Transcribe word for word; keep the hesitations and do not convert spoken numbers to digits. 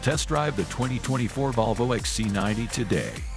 Test drive the twenty twenty-four Volvo X C ninety today.